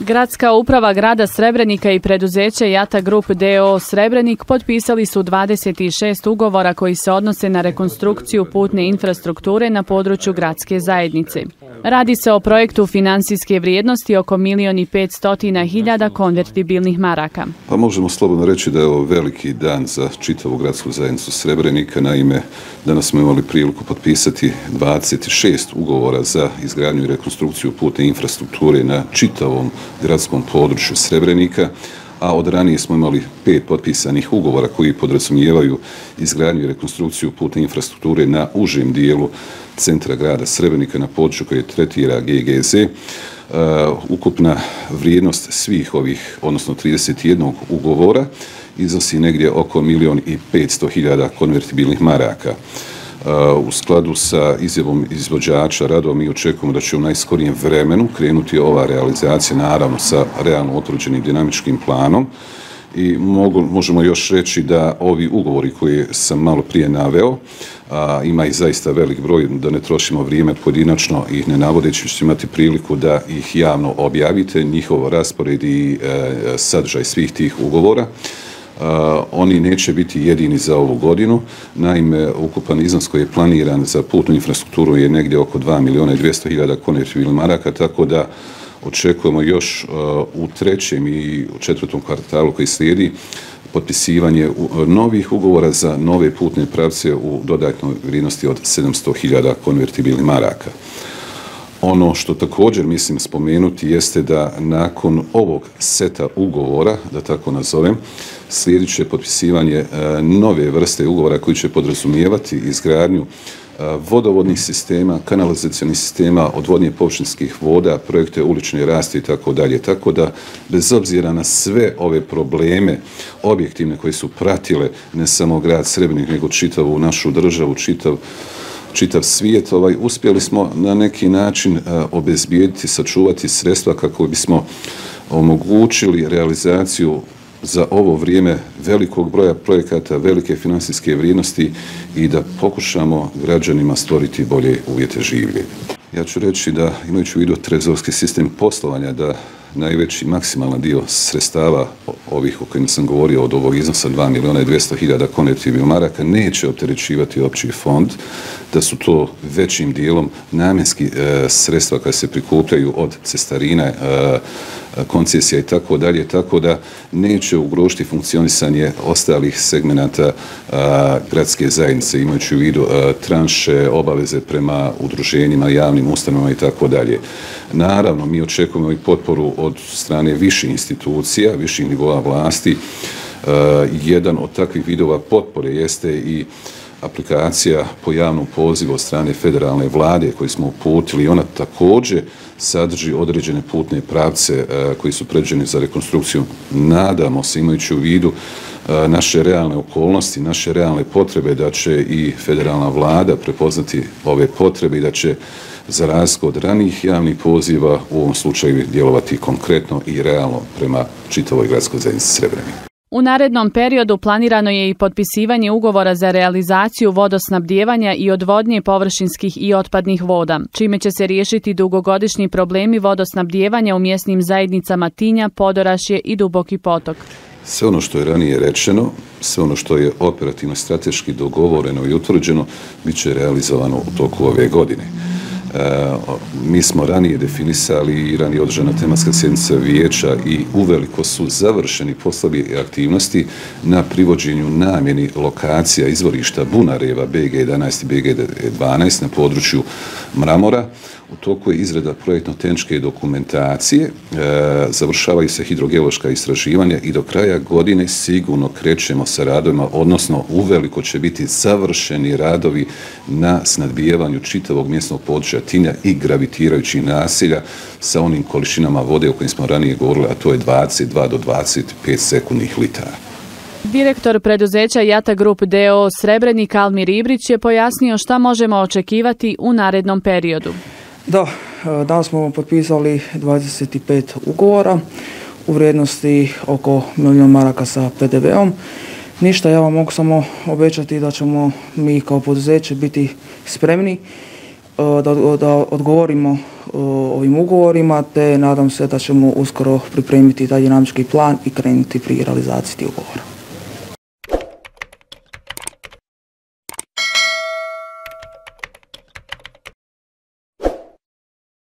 Gradska uprava grada Srebrenika i preduzeće Jata Group d.o.o. Srebrenik potpisali su 26 ugovora koji se odnose na rekonstrukciju putne infrastrukture na području gradske zajednice. Radi se o projektu financijske vrijednosti oko 1.500.000 konvertibilnih maraka. Pa možemo slobodno reći da je ovo veliki dan za čitavu gradsku zajednicu Srebrenika. Naime, danas smo imali priliku potpisati 26 ugovora za izgradnju i rekonstrukciju putne infrastrukture na čitavom gradskom području Srebrenika, a od ranije smo imali 5 potpisanih ugovora koji podrazumijevaju izgradnju i rekonstrukciju putne infrastrukture na užem dijelu centra grada Srebrenika na području koje tretira GGZ. Ukupna vrijednost svih ovih, odnosno 31 ugovora, iznosi negdje oko 1.500.000 konvertibilnih maraka. U skladu sa izjavom izvođača radova mi očekujemo da će u najskorijem vremenu krenuti ova realizacija, naravno sa realno utvrđenim dinamičkim planom. I možemo još reći da ovi ugovori koje sam malo prije naveo, ima ih zaista velik broj, da ne trošimo vrijeme pojedinačno ih ne navodeći, ćete imati priliku da ih javno objavite, njihov raspored i sadržaj svih tih ugovora. Oni neće biti jedini za ovu godinu. Naime, ukupan iznos koji je planiran za putnu infrastrukturu je negdje oko 2.200.000 konvertibilnih maraka, tako da očekujemo još u 3. i 4. kvartalu koji slijedi potpisivanje novih ugovora za nove putne pravce u dodatnoj vrijednosti od 700.000 konvertibilnih maraka. Ono što također mislim spomenuti jeste da nakon ovog seta ugovora, da tako nazovem, slijedit će potpisivanje nove vrste ugovora koji će podrazumijevati izgradnju vodovodnih sistema, kanalizacionih sistema, odvodnje površinskih voda, projekte ulične rasvjete i tako dalje. Tako da, bez obzira na sve ove probleme objektivne koje su pratile ne samo grad Srebrenik, nego čitavu našu državu, čitav svijet, uspjeli smo na neki način obezbijediti, sačuvati sredstva kako bismo omogućili realizaciju za ovo vrijeme velikog broja projekata, velike financijske vrijednosti i da pokušamo građanima stvoriti bolje uvjete življenja. Ja ću reći da, imajući u vidu trezorski sistem poslovanja, da najveći maksimalan dio sredstava ovih o kojima sam govorio od ovog iznosa 2.200.000 konvertibilnih maraka neće opterećivati opći fond, da su to većim dijelom namjenski sredstva koja se prikupljaju od cestarina, koncesija i tako dalje, tako da neće ugrožiti funkcionisanje ostalih segmenata gradske zajednice, imajući u vidu tranše, obaveze prema udruženjima, javnim ustanovama i tako dalje. Naravno, mi očekujemo i potporu od strane viših institucija, viših nivoa vlasti. Jedan od takvih vidova potpore jeste i aplikacija po javnom pozivu od strane federalne vlade koju smo uputili. Ona također sadrži određene putne pravce koji su predviđeni za rekonstrukciju. Nadamo se, imajući u vidu naše realne okolnosti, naše realne potrebe, da će i federalna vlada prepoznati ove potrebe i da će za razliku od ranijih javnih poziva u ovom slučaju djelovati konkretno i realno prema čitavoj gradskoj zajednici Srebrenika. U narednom periodu planirano je i potpisivanje ugovora za realizaciju vodosnabdijevanja i odvodnje površinskih i otpadnih voda, čime će se riješiti dugogodišnji problemi vodosnabdijevanja u mjesnim zajednicama Tinja, Podorašje i Duboki Potok. Sve ono što je ranije rečeno, sve ono što je operativno strateški dogovoreno i utvrđeno, bit će realizovano u toku ove godine. Mi smo ranije definisali i ranije održana tematska sjednica vijeća i uveliko su završeni poslovi i aktivnosti na privođenju namjeni lokacija izvorišta bunareva BG11 i BG12 na području Mramora. U toku je izrada projektno-tehničke dokumentacije, završavaju se hidrogeološka istraživanja i do kraja godine sigurno krećemo sa radovima, odnosno uveliko će biti završeni radovi na snadbijevanju čitavog mjesnog područja Tinja i gravitirajućih naselja sa onim količinama vode o kojim smo ranije govorili, a to je 22 do 25 sekundnih litara. Direktor preduzeća Jata Group d.o.o. Srebrenik Almir Ibrić je pojasnio šta možemo očekivati u narednom periodu. Da, danas smo potpisali 25 ugovora u vrijednosti oko 1.000.000 maraka sa PDV-om. Ništa, ja vam mogu samo obećati da ćemo mi kao poduzeće biti spremni da odgovorimo ovim ugovorima, te nadam se da ćemo uskoro pripremiti taj dinamički plan i krenuti pri realizaciji tih ugovora.